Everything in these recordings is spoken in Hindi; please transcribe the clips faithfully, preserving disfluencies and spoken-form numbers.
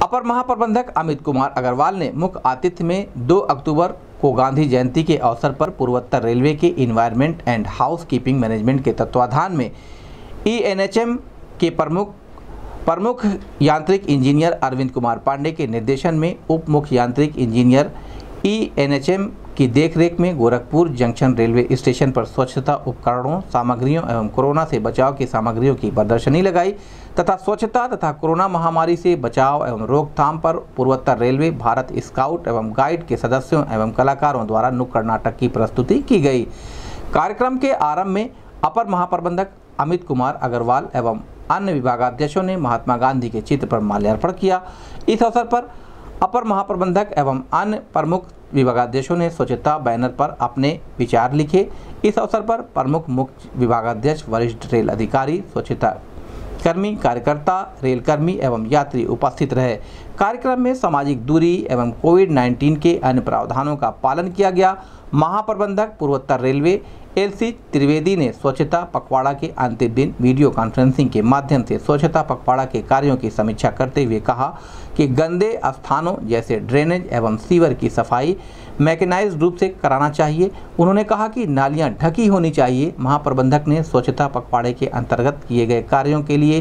अपर महाप्रबंधक अमित कुमार अग्रवाल ने मुख्य आतिथ्य में दो अक्टूबर को गांधी जयंती के अवसर पर पूर्वोत्तर रेलवे के environment and house keeping management के तत्वाधान में ई एन एच एम के प्रमुख प्रमुख यांत्रिक इंजीनियर अरविंद कुमार पांडे के निर्देशन में उप मुख्य यांत्रिक engineer E N H M की देखरेख में गोरखपुर जंक्शन रेलवे स्टेशन पर स्वच्छता उपकरणों, सामग्रियों एवं कोरोना से बचाव की सामग्रियों की प्रदर्शनी लगाई तथा स्वच्छता तथा कोरोना महामारी से बचाव एवं रोकथाम पर पूर्वोत्तर रेलवे भारत स्काउट एवं गाइड के सदस्यों एवं कलाकारों द्वारा नुक्कड़ नाटक की प्रस्तुति की गई। कार्यक्रम के आरंभ में अपर महाप्रबंधक अमित कुमार अग्रवाल एवं अन्य विभागाध्यक्षों ने महात्मा गांधी के चित्र पर माल्यार्पण किया। इस अवसर पर अपर महाप्रबंधक एवं अन्य प्रमुख विभागाध्यक्षों ने स्वच्छता बैनर पर अपने विचार लिखे। इस अवसर पर प्रमुख मुख्य विभागाध्यक्ष, वरिष्ठ रेल अधिकारी, स्वच्छता कर्मी, कार्यकर्ता, रेल कर्मी एवं यात्री उपस्थित रहे। कार्यक्रम में सामाजिक दूरी एवं कोविड उन्नीस के अन्य प्रावधानों का पालन किया गया। महाप्रबंधक पूर्वोत्तर रेलवे एल सी त्रिवेदी ने स्वच्छता पखवाड़ा के अंतिम दिन वीडियो कॉन्फ्रेंसिंग के माध्यम से स्वच्छता पखवाड़ा के कार्यों की समीक्षा करते हुए कहा कि गंदे स्थानों जैसे ड्रेनेज एवं सीवर की सफाई मैकेनाइज्ड रूप से कराना चाहिए। उन्होंने कहा कि नालियां ढकी होनी चाहिए। महाप्रबंधक ने स्वच्छता पखवाड़े के अंतर्गत किए गए कार्यों के लिए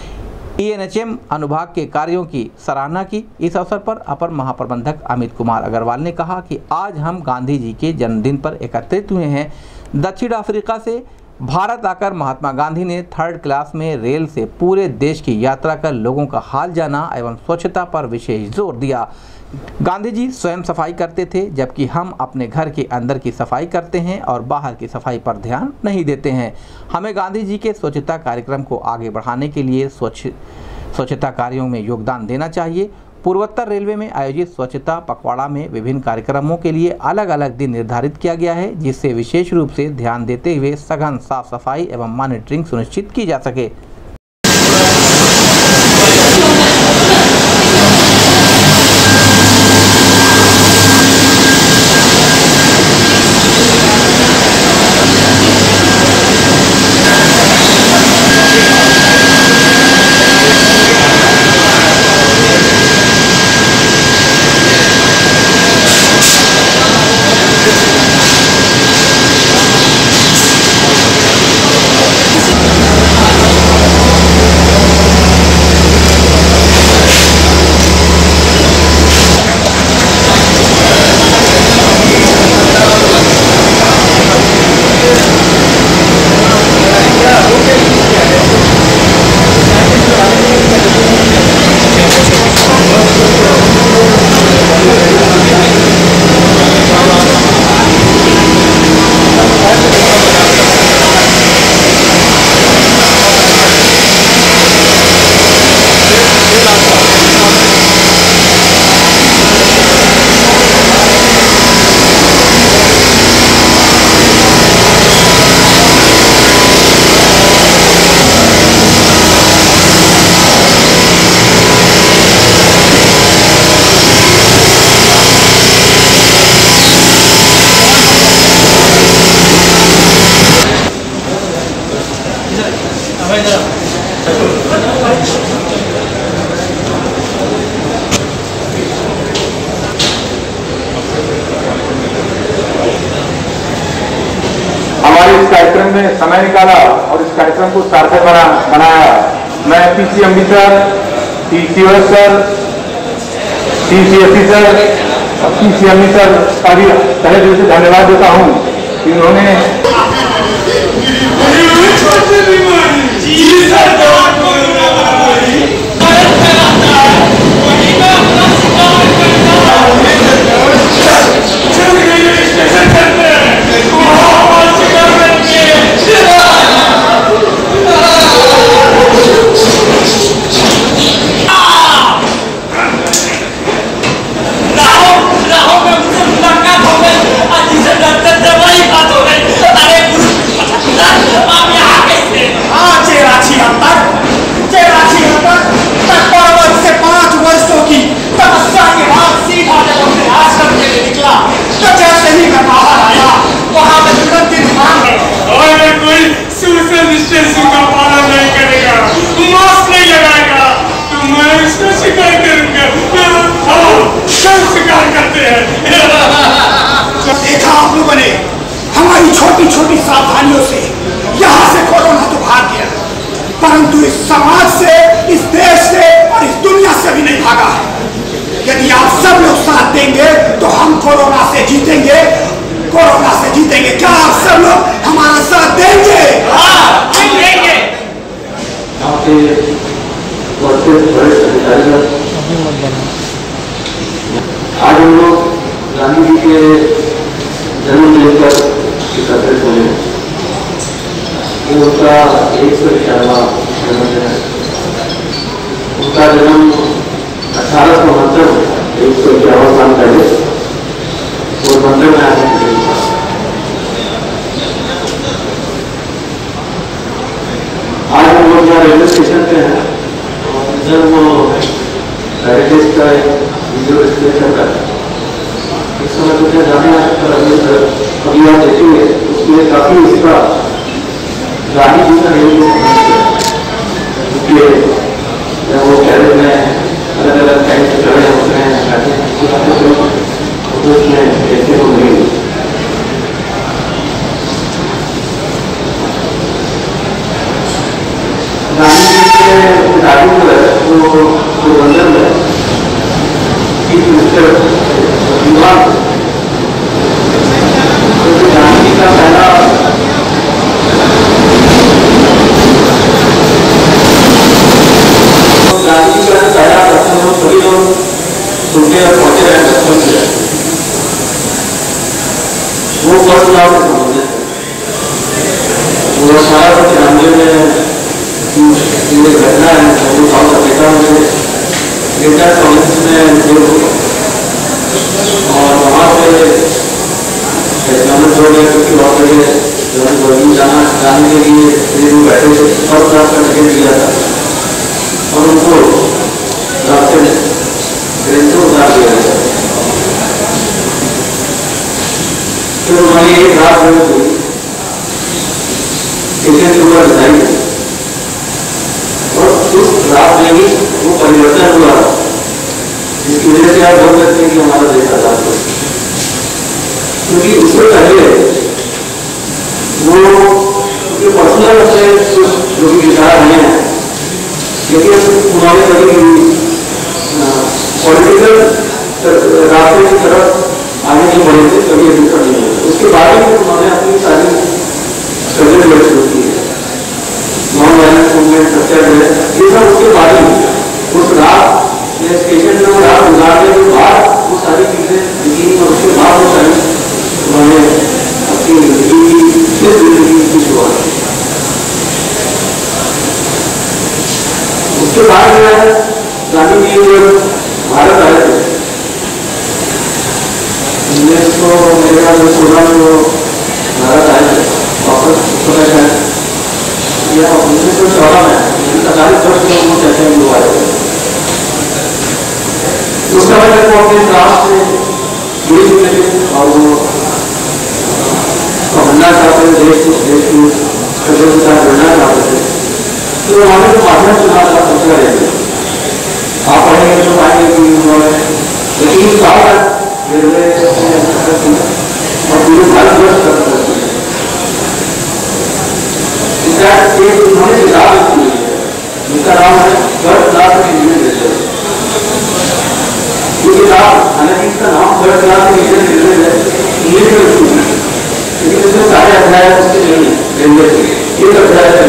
ई एन एच एम अनुभाग के कार्यों की सराहना की। इस अवसर पर अपर महाप्रबंधक अमित कुमार अग्रवाल ने कहा कि आज हम गांधी जी के जन्मदिन पर एकत्रित हुए हैं। दक्षिण अफ्रीका से भारत आकर महात्मा गांधी ने थर्ड क्लास में रेल से पूरे देश की यात्रा कर लोगों का हाल जाना एवं स्वच्छता पर विशेष जोर दिया। गांधी जी स्वयं सफाई करते थे, जबकि हम अपने घर के अंदर की सफाई करते हैं और बाहर की सफाई पर ध्यान नहीं देते हैं। हमें गांधी जी के स्वच्छता कार्यक्रम को आगे बढ़ाने के लिए स्वच्छ स्वच्छता कार्यों में योगदान देना चाहिए। पूर्वोत्तर रेलवे में आयोजित स्वच्छता पखवाड़ा में विभिन्न कार्यक्रमों के लिए अलग अलग दिन निर्धारित किया गया है, जिससे विशेष रूप से ध्यान देते हुए सघन साफ सफाई एवं मॉनिटरिंग सुनिश्चित की जा सके। हमारे इस कार्यक्रम में समय निकाला और इस कार्यक्रम को सार्थक बना बनाया। मैं P C Amritsar, P C sir, P C S C sir और पी सी अमृतसर का भी तहे दिल से धन्यवाद देता हूँ। इन्होंने का पालन नहीं करेगा, मास्क नहीं लगाएगा तो मैं इसका शिकायत करूंगा। शर्म स्वीकार करते हैं। देखा आप लोगों ने, हमारी छोटी छोटी सावधानियों से यहाँ से कोरोना तो भाग गया, परंतु इस समाज से, इस देश से और इस दुनिया से भी नहीं भागा है। यदि आप सब लोग साथ देंगे तो हम कोरोना से जीतेंगे, कोरोना से जीतेंगे। क्या आप सब लोग हमारा साथ देंगे? हाँ, देंगे। आपके वरिष्ठ अधिकारीगण, आज हम लोग गांधी जी के जन्मदिन पर एकत्रित हुए। उनका एक सौ इक्यानवा जन्मदिन है। उनका जन्म अठारह सौ उनहत्तर में, एक सौ इक्यावन साल पहले पोरबंदर में आने के लिए हुआ। आज हम लोग यहाँ रेलवे स्टेशन पे हैं और इधर वो बैरिकेड का वीडियो डिस्प्ले चल रहा है। इस समय मुझे जाने आ सकता अभी अभी आप देखेंगे उसमें काफी इसका गांधी जी का रेलवे क्योंकि जब वो कैरेज में अलग अलग टाइप से खड़े होते हैं तो उसमें देखने को मिलेगी। गांधी जी के गाड़ी जो है वो पोरबंदर में चीफ मिनिस्टर दीवान गांधी जी का पहला गांधी जी का पहला दर्शन सभी लोग सुनते और पहुंचे रहे दर्शन किया। वो फर्स्ट क्लास से संबंधित है। वो अठारह सौ तिरानवे में ये घटना है वो साउथ अफ्रीका में डेटा कॉलेज में जोड़ हुआ और वहाँ पे टेक्नोलॉजी हो गया क्योंकि वहाँ पे जो है गवर्नमेंट जाना जाने के लिए ट्रेन बैठे थे फर्स्ट क्लास का टिकट दिया था और उनको रास्ते में ट्रेन से उतार दिया गया। फिर उन्होंने एक रात में हुई स्टेशन के ऊपर बताई और उस रात में ही वो परिवर्तन हुआ जिसकी वजह से आप बोल सकते हैं कि हमारा देश आजाद हो। क्योंकि उससे पहले वो उनके पर्सनल अपने जो भी विचार रहे हैं लेकिन उन्होंने कभी पॉलिटिकल रास्ते की तरफ आगे नहीं बढ़े थे, कभी अभिप्राय नहीं हुआ। उसके बाद ही उन्होंने अपनी सारी स्ट्रगल शुरू की है, नॉन वायलेंस मूवमेंट, सत्याग्रह, ये सब उसके बाद ही उस रात स्टेशन में वो रात गुजारने के बाद वो सारी चीजें लिखी और उसके बाद वो सारी उन्होंने अपनी जिंदगी फिर जिंदगी की शुरुआत की। उसके बाद जो है गांधी जी जब भारत आए थे उन्नीस सौ मेरे ख्याल में सोलह में वो भारत आए थे वापस समय है या उन्नीस सौ चौदह में पैंतालीस वर्ष में वो चर्चा में हुआ है। उस समय तक वो अपने राष्ट्र से जुड़ी हुई थे और वो बनना चाहते थे, देश को देश की स्ट्रगल के साथ जुड़ना चाहते थे। तो उन्होंने तो माध्यम चुना था सोचा रहेंगे आप पढ़ेंगे तो पाएंगे कि उन्होंने तीन साल तक रेलवे और पूरे भारत वर्ष कर सकते हैं। उन्होंने किताब लिखी है जिसका नाम है थर्ड क्लास इंडियन रेलवे। ये किताब हालांकि इसका नाम थर्ड क्लास इंडियन रेलवे है, इंग्लिश में लिखी है लेकिन इसमें सारे अध्याय उसके नहीं है रेलवे के। एक अध्याय है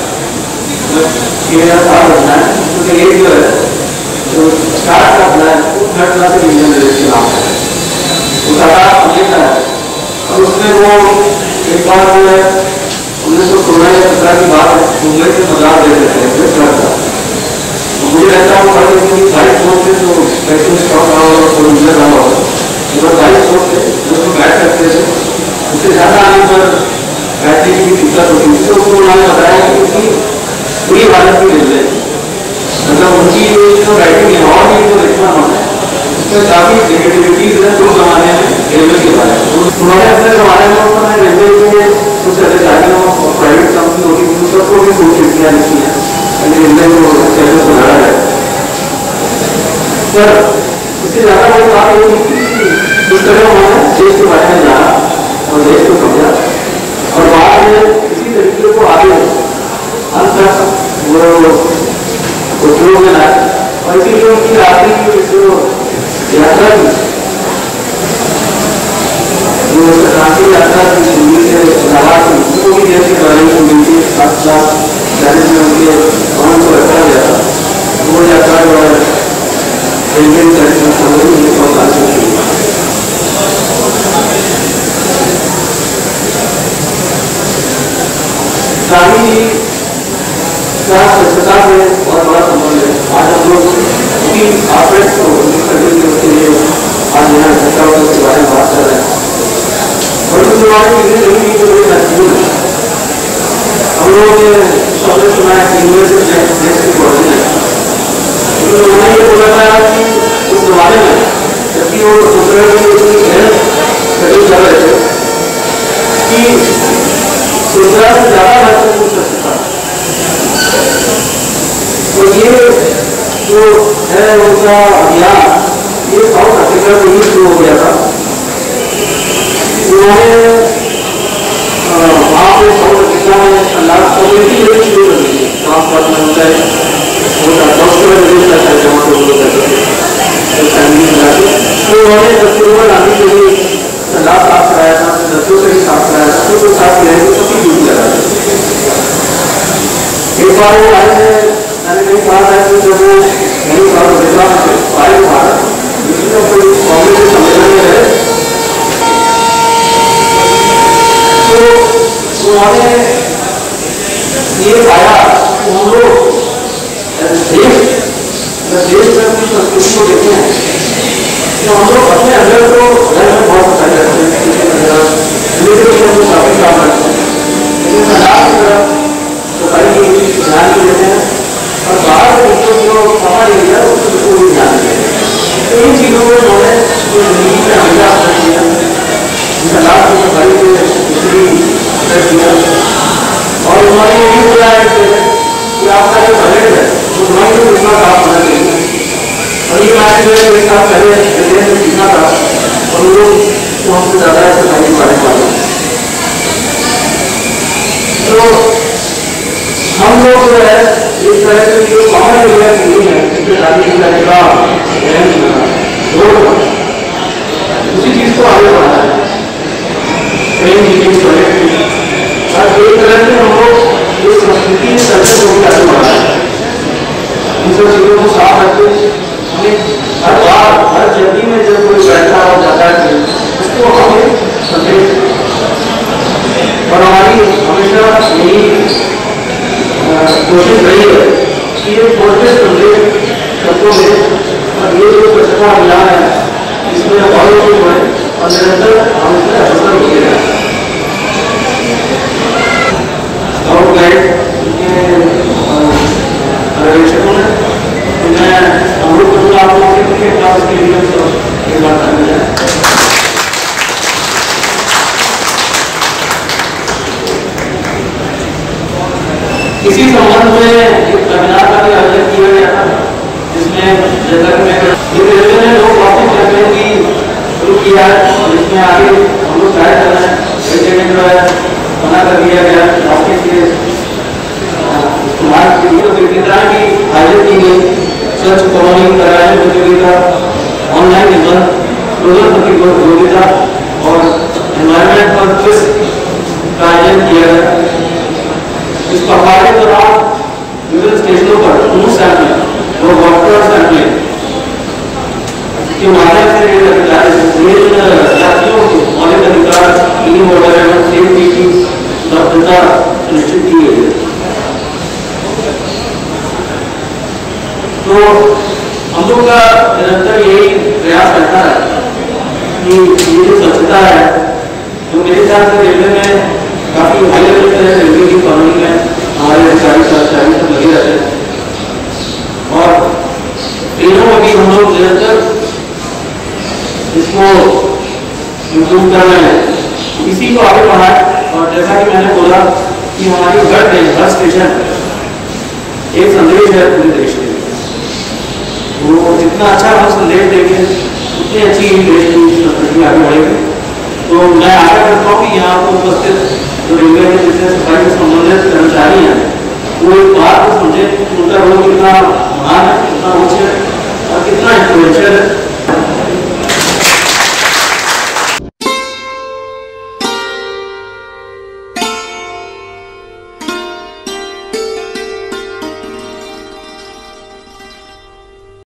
ये सात अध्याय उसमें एक जो है जो स्टार्ट का अध्याय वो थर्ड क्लास इंडियन रेलवे के नाम है, वो सारा लिखा है। और उसमें वो एक बार जो है उन्नीस सौ सोलह या सत्रह की बात है, मुंबई से मद्रास दे देते हैं ट्रक का। मुझे लगता है वो पढ़ लेते हैं बाईस लोग थे तो पैसे स्टॉक रहा होगा और मुझे रहा होगा अगर बाईस लोग थे जो उसमें बैठ सकते थे उससे ज़्यादा आने पर बैठने की भी दिक्कत होती थी। तो उसको उन्होंने बताया कि उनकी पूरी भारत की रेलवे मतलब उनकी जो राइटिंग है और भी जो लिखना होता है उसमें काफ़ी नेगेटिविटीज है जो जमाने में रेलवे के बारे में। उन्होंने अपने जमाने में उन्होंने रेलवे के कुछ अधिकारियों और प्राइवेट कंपनी होगी उन सबको भी कुछ चिट्ठियाँ लिखी हैं रेलवे को कैसे सुधारा है। पर इससे ज़्यादा वो बात ये थी कि इस तरह उन्होंने देश के बारे में जाना और देश को समझा और बाद में इसी तरीके को आगे अंत तक वो उपयोग में लाए और इसीलिए उनकी आखिरी जो यात्रा थी जो क्रांति यात्रा की दिल्ली से इलाहाबाद की उसको भी देश के बारे में मिली थी सात सात चालीस में उनके वहाँ को रखा गया था वो यात्रा जो है रेलवे कार्यक्रम उन्नीस सौ अड़तालीस में शुरू हुआ। गांधी जी का स्वच्छता से बहुत बड़ा संबंध है। आज हम लोग उसी आस्पेक्ट को करने के लिए आज यहाँ इकट्ठा होकर उसके बारे में बात कर रहे हैं और उसके बारे में इतनी जरूरी तो बड़ी महत्वपूर्ण है। हम लोगों ने सबने सुना है कि यूनिवर्सिटी देश की पढ़ती है, लेकिन उन्होंने ये बोला था कि उस जमाने में जबकि वो दूसरे की इतनी गहन स्टडी कर रहे थे कि स्वच्छता से ज़्यादा महत्वपूर्ण स्वच्छता। तो ये जो है उनका अभियान ये साउथ अफ्रीका से ही शुरू हो गया था। उन्होंने वहाँ पे साउथ अफ्रीका में लास्ट कम्युनिटी लेवल शुरू कर दी काम करना होता है होता डॉक्टर रिलीज करता है जहाँ पे लोग करते हैं तो फैमिली मिला के तो उन्होंने कस्तूरबा गांधी के लिए संडास साफ कराया था, दस्तों से भी साफ कराया था, तो साफ किया है तो सबकी ड्यूटी लगा दी। एक बार वो आए थे, मैंने कहीं कहा था कि जब वो नहीं साल गुजरा आए भारत इसमें कोई कांग्रेस के सम्मेलन में रहे तो उन्होंने ये पाया कि हम लोग देश देश में अपनी संस्कृति को देते हैं तो हम लोग अपने अंदर को घर में बहुत सफाई रखते हैं, रिलेटिव हम लोग काफी काम करते हैं, लेकिन समाज की तरफ सफाई की ध्यान नहीं देते हैं और बाहर से बच्चों जो हमारे एरिया है उसको बिल्कुल भी ध्यान नहीं देते। तो इन चीज़ों को उन्होंने जिंदगी में हमेशा असर किया, समाज की सफाई से इसलिए असर किया और उन्होंने ये भी बोला है कि आपका जो बजट है वो तुम्हारी को कितना साफ होना चाहिए और ये मैंने जो है एक साल पहले दिल्ली में सीखा था और लोग तो हमसे ज़्यादा सफाई के बारे में मालूम। तो हम लोग जो है इस तरह से जो कॉमन एरिया की नहीं है जिससे शादी करने का रोड उसी चीज़ को आगे बढ़ाना है ट्रेन मीटिंग प्रोजेक्ट और एक तरह से हम लोग इस संस्कृति कल्चर को भी आगे बढ़ाना है। इन सब चीज़ों को साफ रखते हमें हर बार हर जर्नी में जब कोई बैठा हो जाता है उसको हमें संदेश और हमारी हमेशा यही कोशिश रही है कि ये पॉजिटिव संदेश सबको मिले और ये जो स्वच्छता अभियान है इसमें और लोग बढ़े और निरंतर हम इसमें अग्रसर होते हैं। और गाइड के पर्यवेक्षकों ने मैं अनुरोध करूँगा आप लोगों से कि क्लास के लिए एक बात करनी है। इसी संबंध में एक वेबिनार का भी आयोजन किया गया था जिसमें जैसा कि मैं ये रेलवे ने लोग ऑफिस कैंपेन की शुरू किया है और इसमें आगे हम लोग ट्राई कर रहे हैं एक जो है मना कर दिया गया ऑफिस के इस्तेमाल के लिए प्रतियोगिता की आयोजन की गई स्वच्छ कॉलोनी कराने प्रतियोगिता ऑनलाइन निबंध रोजर प्रतियोगिता और एनवायरमेंट पर क्विज का आयोजन किया गया। इस पखवाड़े के दौरान विभिन्न स्टेशनों पर फूड सैंपलिंग और वाटर सैंपलिंग के माध्यम से रेल यात्रियों को मौलिक अधिकार क्लीन वाटर एवं सेफ्टी की उपलब्धता सुनिश्चित की गई है। तो हम लोग का निरंतर यही प्रयास रहता है कि ये जो स्वच्छता है तो मेरे ख्याल से रेलवे में काफी हाई लेवल पे रेलवे की कॉलोनी में हमारे अधिकारी कर्मचारी सब लगे रहते हैं और ट्रेनों में भी हम लोग निरंतर इसको इम्प्रूव कर रहे हैं, इसी को आगे बढ़ाए। और जैसा कि मैंने बोला कि हमारी हर ट्रेन हर स्टेशन एक संदेश है पूरे देश के लिए, तो जितना अच्छा हम संदेश देंगे उतनी अच्छी देश की प्रक्रिया आगे बढ़ेगी। तो मैं आशा करता हूँ कि यहाँ पर उपस्थित जो रेलवे के जितने सफाई से संबंधित कर्मचारी हैं वो एक बात को समझे कि उनका रोल कितना महान है, कितना उच्च है और कितना इंफ्लुएंशियल